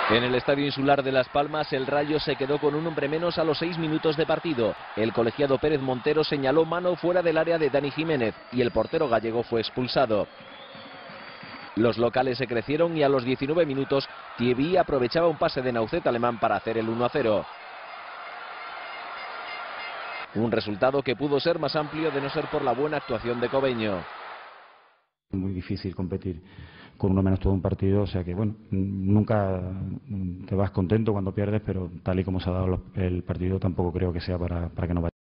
En el Estadio Insular de Las Palmas, el Rayo se quedó con un hombre menos a los 6 minutos de partido. El colegiado Pérez Montero señaló mano fuera del área de Dani Jiménez y el portero gallego fue expulsado. Los locales se crecieron y a los 19 minutos Thierry aprovechaba un pase de Naucet alemán para hacer el 1-0. Un resultado que pudo ser más amplio de no ser por la buena actuación de Cobeño. Muy difícil competir con uno menos todo un partido, o sea que bueno, nunca te vas contento cuando pierdes, pero tal y como se ha dado el partido tampoco creo que sea para que no vaya.